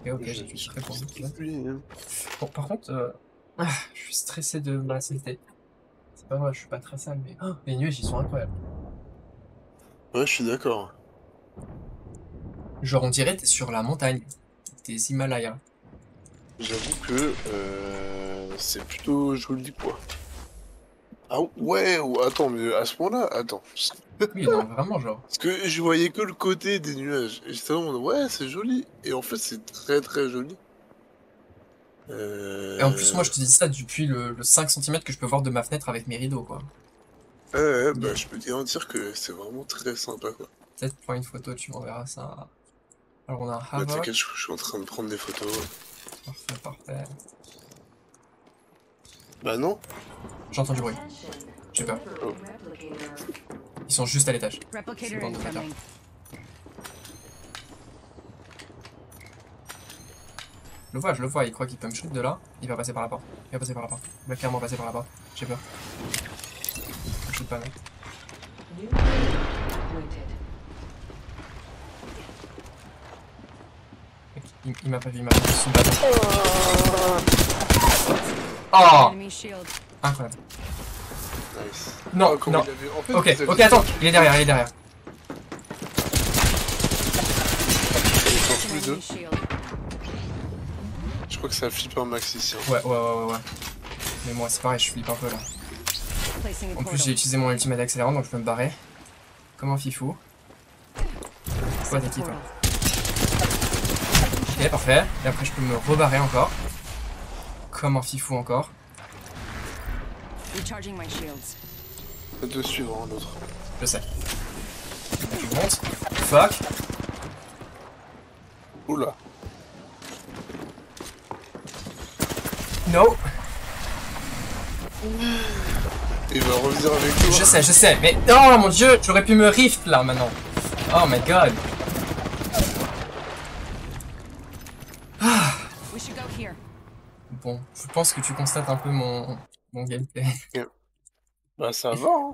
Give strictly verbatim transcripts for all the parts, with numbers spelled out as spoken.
Ok, ok, j'ai du très pour vous. Bon, par contre, euh... ah, je suis stressé de ma saleté. C'est pas vrai, je suis pas très sale, mais oh, les nuages ils sont incroyables. Ouais, je suis d'accord. Genre, on dirait t'es sur la montagne des Himalayas. J'avoue que euh, c'est plutôt joli, quoi. Ah ouais, ou attends, mais à ce point-là, attends. Oui, non, vraiment, genre. Parce que je voyais que le côté des nuages. Et j'étais là en mode, ouais, c'est joli. Et en fait, c'est très très joli. Et en plus, moi, Euh... je te dis ça depuis le, le cinq centimètres que je peux voir de ma fenêtre avec mes rideaux, quoi. Ouais, ouais, bah Mais je peux te garantir que c'est vraiment très sympa, quoi. peut-être prends une photo, tu m'enverras ça. Alors, on a un Là, Havoc. t'inquiète, je je suis en train de prendre des photos. Parfait, parfait. Bah non. J'entends du bruit. J'ai peur. Oh. Ils sont juste à l'étage. Replicator C'est bon, d'accord. incoming. Je le vois, je le vois, il croit qu'il peut me shoot de là. Il va passer par la porte. Il va passer par la porte. Il va clairement passer par la porte. J'ai peur. Il me shoot pas, mec. Mec, Il, il m'a pas vu, il m'a pas vu sous le bâton. Oh! Enemy shield. Incroyable. Nice. Non, Ah, comment non. il avait- en fait, Ok, vous ok, aviez- attends, il est derrière, il est derrière. Il change plus deux. Enemy shield. Je crois que ça flippe un max ici. Hein. Ouais, ouais, ouais, ouais, ouais. Mais moi, c'est pareil, je flippe un peu là. Placing a En plus, portal. j'ai utilisé mon ultimate accélérant, donc je peux me barrer. Comme un fifou. Quoi Set d'équipe, portal. Ok, parfait. Et après, je peux me rebarrer encore. Comme un fifou encore. Recharging my shields. Faites de suivre hein, l'autre. Je sais. Je monte. Fuck. Oula. No. Il va revenir avec toi. Je sais, je sais. Mais oh mon dieu, j'aurais pu me rift là maintenant. Oh my god. We should go here. Bon, je pense que tu constates un peu mon, mon gameplay. Bah ça va hein.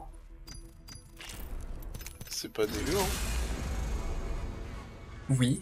C'est pas dégueu hein. Oui.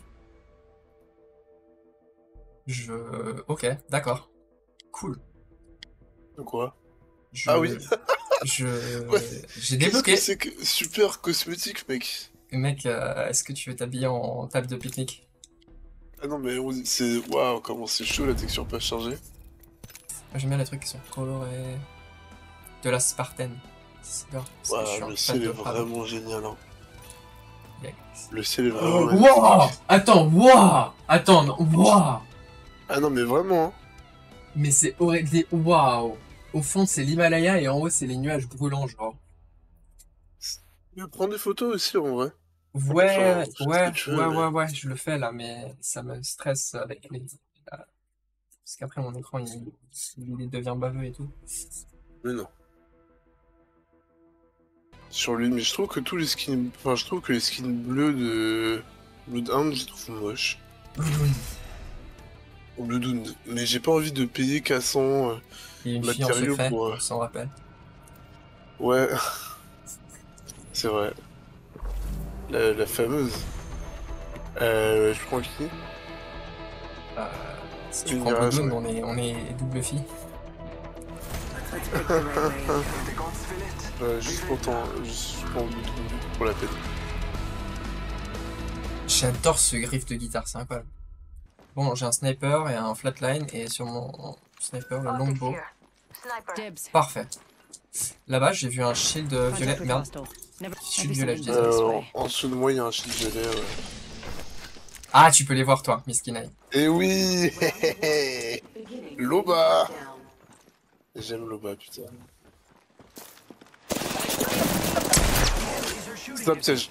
Je... Ok, d'accord. Cool. De quoi? Je... Ah oui. Je... Ouais. J'ai Qu'est-ce débloqué. que c'est que super cosmétique mec. Mec, euh, est-ce que tu veux t'habiller en table de pique-nique? Ah non mais on- c'est... Waouh comment c'est chaud la texture pas chargée. J'aime bien les trucs qui sont colorés. De la Spartan. C'est bien. parce que je suis Waouh un le fan ciel est de Prado. vraiment génial hein. Yes. Le ciel est vraiment Oh, magnifique. wow. Attends, wow. Attends, non, wow. Ah non mais vraiment hein. Mais c'est horrible. Waouh. Au fond, c'est l'Himalaya et en haut, c'est les nuages brûlants, genre. Mais prends des photos aussi en vrai. Ouais, Enfin, fais ce ouais, que tu ouais, veux, ouais, mais- ouais, je le fais là, mais ça me stresse avec les... Parce qu'après, mon écran, il, il devient baveux et tout. Mais non. Sur lui, mais je trouve que tous les skins... Enfin, je trouve que les skins bleus de... Bloodhound, je les trouve moches. Ou Bloodhound. Mais j'ai pas envie de payer quatre cents euh, Il y a une fille en matériaux secret, pour... euh, on s'en rappelle. Ouais. C'est vrai. La, la fameuse. Euh... Je prends qui? Euh, si Tu tu me prends diras, Bloodhound, ça. on est, on est double fille. Let's pick the right way. Euh, juste pour ton... Juste pour Bloodhound, pour la peine. J'adore ce griffe de guitare, c'est incroyable. Bon, j'ai un sniper et un flatline, et sur mon sniper, le longbow. Dibs. Parfait. Là-bas, j'ai vu un shield violet. Contact with Merde. hostile. Never. Shield Maybe violet, je something disais. this Euh, way. en dessous de moi, il y a un shield violet, ouais. Ah, tu peux les voir, toi, Miss Kinaï. Et oui. Loba. J'aime Loba, putain. Stop piège.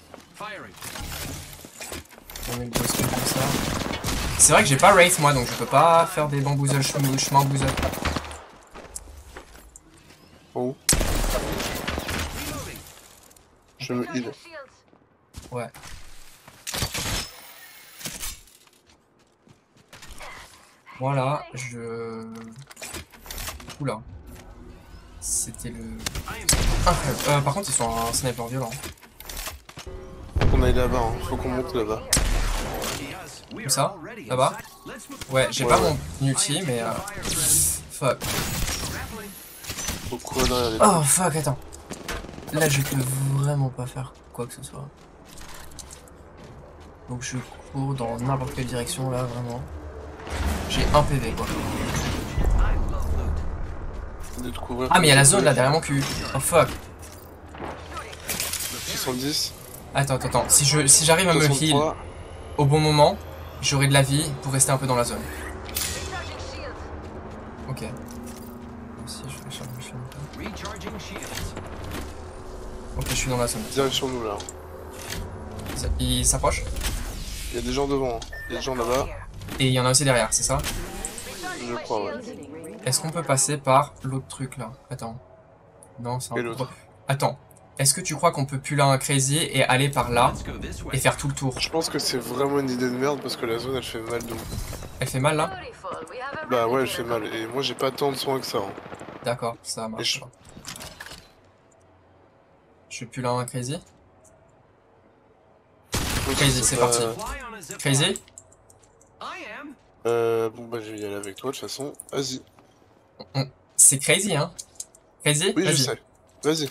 On met le boss comme ça. C'est vrai que j'ai pas Wraith, moi, donc je peux pas faire des bamboozles chemin chemin bouzel. Oh. Je me heal. Ouais. Voilà, je... Oula. C'était le... Incroyable. Euh, par contre, ils sont en sniper violent. Faut qu'on aille là-bas, hein. Faut qu'on monte là-bas. Comme ça, là-bas. Ouais, j'ai Ouais, pas ouais. mon ulti, mais... Euh... Fuck. Pourquoi derrière les Oh fuck, attends. Là, je peux vraiment pas faire quoi que ce soit. Donc je cours dans n'importe quelle direction, là, vraiment. J'ai un P V, quoi. de te couvrir? Ah, mais il y a la zone, là, derrière mon cul. Oh fuck. soixante-dix. Attends, attends, attends. Si je, si j'arrive à me heal soixante-trois. au bon moment, j'aurai de la vie pour rester un peu dans la zone. Ok. Si je vais charger le shield. Ok, je suis dans la zone. Direction nous là. Ça- Il s'approche. Il y a des gens devant. hein. Il y a des gens là-bas. Et il y en a aussi derrière, c'est ça? Je crois, ouais. Est-ce qu'on peut passer par l'autre truc là? Attends. Non, c'est un Et peu l'autre? trop- Attends. Est-ce que tu crois qu'on peut puller un crazy et aller par là et faire tout le tour? Je pense que c'est vraiment une idée de merde parce que la zone elle fait mal de ouf. Elle fait mal là? Bah ouais, elle fait mal. Et moi j'ai pas tant de soins que ça. hein. D'accord, ça Et marche. je- pas. Je pull un crazy? Donc, Crazy, c'est pas- parti. Crazy? Euh, bon bah je vais y aller avec toi de toute façon. Vas-y. C'est crazy, hein? Crazy? Oui, je Vas-y. sais. Vas-y.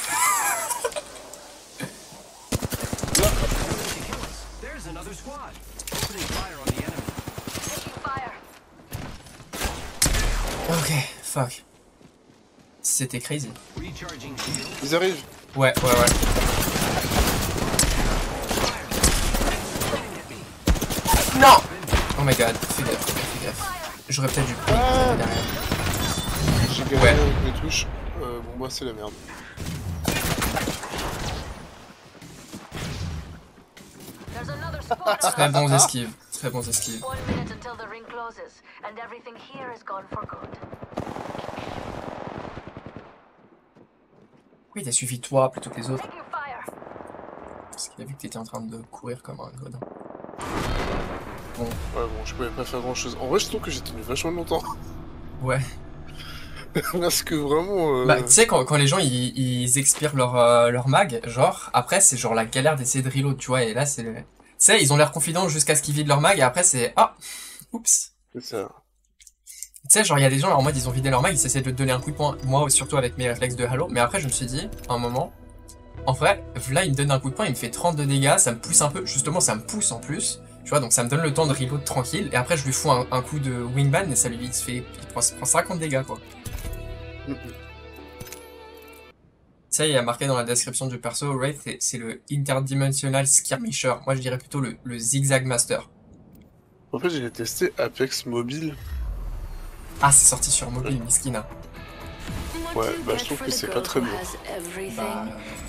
Ok, fuck. C'était crazy. Ils arrivent. Ouais, ouais, ouais. Non! Oh my god, fais gaffe, fais gaffe. J'aurais peut-être dû prendre Ah derrière. J'ai galéré Ouais. avec mes touches. Euh, bon moi c'est la merde. Très bons esquives, très bons esquives. One minute until the ring closes, and everything here is gone for good. Pourquoi il t'a suivi toi plutôt que les autres? Taking fire. Parce qu'il a vu que t'étais en train de courir comme un godin. Ouais bon, je pouvais pas faire grand chose. En vrai je trouve que j'ai tenu vachement longtemps. Ouais. Parce que vraiment... Euh... Bah, tu sais, quand, quand les gens ils, ils expirent leur, euh, leur mag, genre, après c'est genre la galère d'essayer de reload, tu vois, et là c'est le. Tu sais, ils ont l'air confidents jusqu'à ce qu'ils vident leur mag, et après c'est. Ah! Oups! C'est ça. Tu sais, genre, il y a des gens en mode ils ont vidé leur mag, ils essaient de te donner un coup de poing, moi surtout avec mes réflexes de Halo, mais après je me suis dit, à un moment, en vrai, là il me donne un coup de poing, il me fait trente de dégâts, ça me pousse un peu, justement ça me pousse en plus, tu vois, donc ça me donne le temps de reload tranquille, et après je lui fous un, un coup de wingman, et ça lui fait. Il prend, prend cinquante dégâts quoi. Mm -mm. Ça, il y a marqué dans la description du perso, Wraith, c'est- c'est le Interdimensional Skirmisher. Moi, je dirais plutôt le, le Zigzag Master. En fait j'ai testé Apex Mobile. Ah, c'est sorti sur mobile, Miskina. Ouais, bah je trouve que c'est pas très bien. Bah,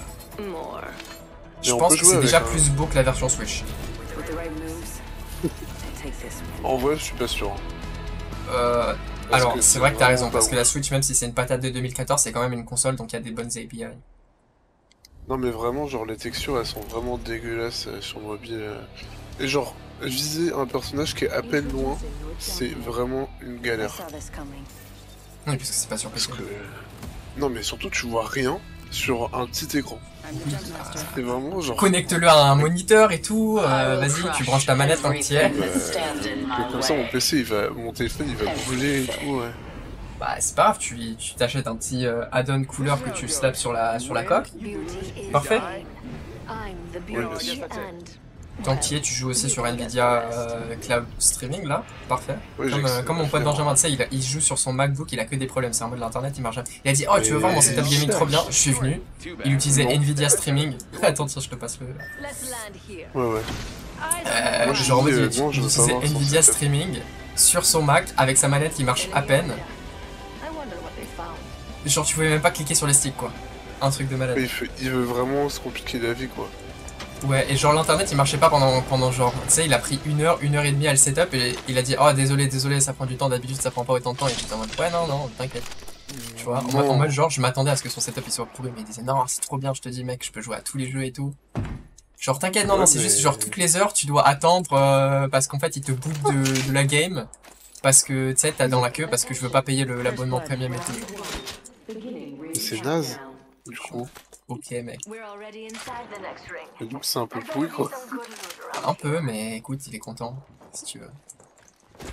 Et je on pense peut que jouer c'est déjà avec un- plus beau que la version Switch. With the right moves, take this one. En vrai je suis pas sûr. hein. Euh, Parce alors, que c'est c'est vrai que t'as vraiment raison, pas parce que ouf. la Switch, même si c'est une patate de deux mille quatorze, c'est quand même une console, donc il y a des bonnes A P I. Non mais vraiment genre les textures elles sont vraiment dégueulasses euh, sur mobile. euh. Et genre viser un personnage qui est à peine loin, c'est vraiment une I galère. saw this coming. Oui, puisque c'est pas sur P C. Parce que... Non mais surtout tu vois rien sur un petit écran. I'm the jump master. C'est vraiment genre... Connecte-le à un moniteur et tout, euh, vas-y, tu branches ta manette tant que t'y es. Euh, comme ça mon P C il va... mon téléphone il va brûler et tout ouais. Bah, c'est pas grave, tu tu t'achètes un petit euh, add-on couleur que tu slaps sur la, sur la coque. Parfait. Oui bien sûr. Tant qu'il y est, tu joues aussi sur Nvidia euh, Cloud Streaming là, parfait. Oui, Comme, euh, j'ai- comme mon pote j'ai- Benjamin, tu sais, il, a- il joue sur son MacBook, il a que des problèmes, c'est en mode l'internet, il marche jamais. Il a dit, oh tu veux voir mon setup gaming trop bien? Je suis venu, il utilisait Non. Nvidia Streaming. Attends, tiens, je te passe le. Let's land here. Ouais ouais. Euh, Moi, j'ai genre en dit, mode, euh, il, non, je il veux utilisait savoir son Nvidia setup. Streaming sur son Mac avec sa manette qui marche à peine. I wonder what they found. Genre, tu pouvais même pas cliquer sur les sticks quoi. Un truc de malade. Il, fait- il veut vraiment se compliquer la vie quoi. Ouais, et genre l'internet il marchait pas pendant, pendant genre, tu sais, il a pris une heure, une heure et demie à le setup et il a dit, oh désolé, désolé, ça prend du temps, d'habitude ça prend pas autant de temps. Et j'étais en mode, ouais, non, non, t'inquiète. Tu vois, en, mode- en mode genre, je m'attendais à ce que son setup il soit pourri, mais il disait, non, c'est trop bien, je te dis, mec, je peux jouer à tous les jeux et tout. Genre, t'inquiète, non, Ouais, non, c'est mais- juste genre toutes les heures, tu dois attendre euh, parce qu'en fait il te boot de, de la game. Parce que tu sais, t'as dans la queue, parce que je veux pas payer le- l'abonnement premium et tout. Mais c'est naze du coup. Ok, mec. We're already inside the next ring. Et donc c'est un peu pourri quoi. Some good loot around. Un peu, mais écoute, il est content, si tu veux.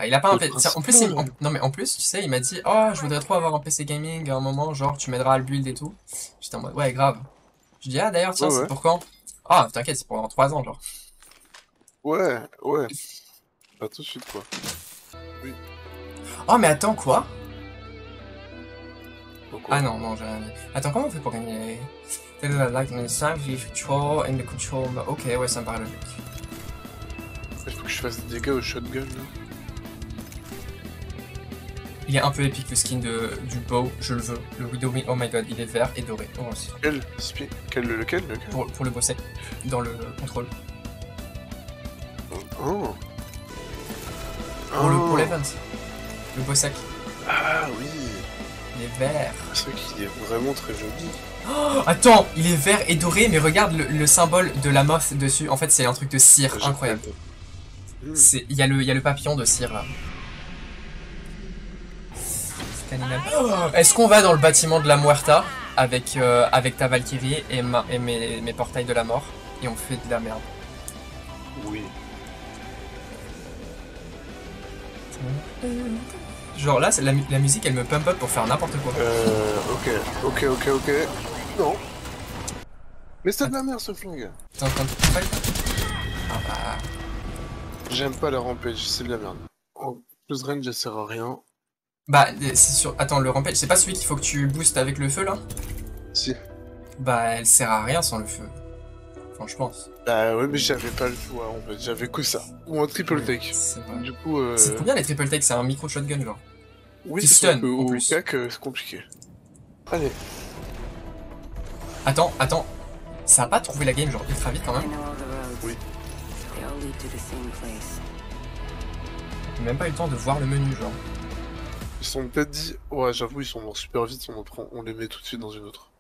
Ah, il a pas un Le P C. principe, En plus, il... non. en- non mais en plus, tu sais, il m'a dit, oh, je voudrais trop avoir un P C gaming à un moment, genre, tu m'aideras à le build et tout. J'étais en mode, ouais, grave. Je dis, ah, d'ailleurs, tiens, Ouais, c'est ouais. pour quand? Ah, t'inquiète, c'est pour dans trois ans, genre. Ouais, ouais. Pas tout de suite, quoi. Oh, mais attends, quoi? Pourquoi? Ah non, non, j'ai rien dit. Attends, comment on fait pour gagner les... Like in the same control and the control... Ok, ouais, ça me paraît logique. Il faut que je fasse des dégâts au shotgun, là. Il est un peu épique le skin de, du bow, je le veux. Le Widowwing, oh my god, il est vert et doré. Oh, aussi. Quel? Spi- Quel? Lequel? Lequel? Pour, pour le boss sec, dans le contrôle. Oh. Pour le Oh. pour l'event. Le boss sec, Ah oui. il est vert. C'est vrai qu'il est vraiment très joli. Oh, attends, il est vert et doré, mais regarde le, le symbole de la moth dessus. En fait, c'est un truc de cire, J'ai- incroyable. Hmm. C'est, il y a le, il y a le papillon de cire là. C'est animal. Oh, est-ce qu'on va dans le bâtiment de la Muerta avec, euh, avec ta Valkyrie et, ma, et mes, mes portails de la mort et on fait de la merde. Oui. Genre là, c'est la, mu- la musique, elle me pump up pour faire n'importe quoi. Euh, ok, ok, ok, ok. Non. Mais c'est de la merde ce flingue. T'es en train de fight? Ah bah... J'aime pas la rampage, c'est de la merde. En plus range, elle sert à rien. Bah, c'est sûr... Attends, le rampage, c'est pas celui qu'il faut que tu boostes avec le feu là? Si. Bah, elle sert à rien sans le feu. Enfin, je pense. Bah ouais, mais j'avais pas le choix en fait, j'avais que ça. Ou un triple Oui, take. c'est vrai. Du coup, euh... C'est combien les triple takes? C'est un micro shotgun genre. oui, qui c'est stun, que en au plus. cac, euh, c'est compliqué. Allez. Attends, attends. Ça a pas trouvé la game genre ultra vite quand I même? know all the roads. Oui. They all lead to the same place. J'ai même pas eu le temps de voir le menu genre. Ils sont peut-être dit, ouais, j'avoue, ils sont morts super vite, on, en prend... on les met tout de suite dans une autre.